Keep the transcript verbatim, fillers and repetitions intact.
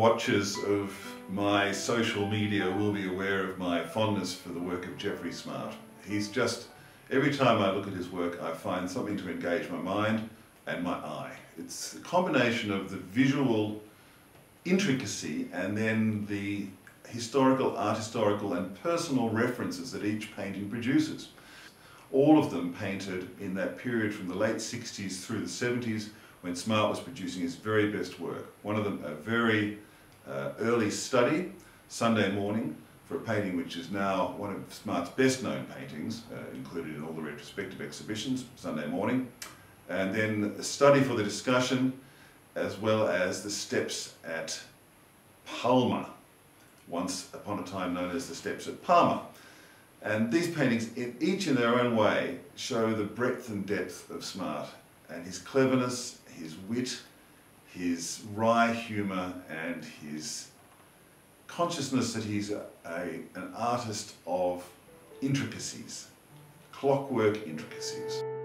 watchers of my social media will be aware of my fondness for the work of Geoffrey Smart. He's just, every time I look at his work, I find something to engage my mind and my eye. It's a combination of the visual intricacy and then the historical, art historical and personal references that each painting produces. All of them painted in that period from the late sixties through the seventies, when Smart was producing his very best work. One of them, a very uh, early study, Sunday Morning, for a painting which is now one of Smart's best known paintings, uh, included in all the retrospective exhibitions, Sunday Morning. And then a study for the discussion, as well as the steps at Palma, once upon a time known as the steps at Parma. And these paintings, in, each in their own way, show the breadth and depth of Smart and his cleverness, his wit, his wry humour and his consciousness that he's a, a, an artist of intricacies, clockwork intricacies.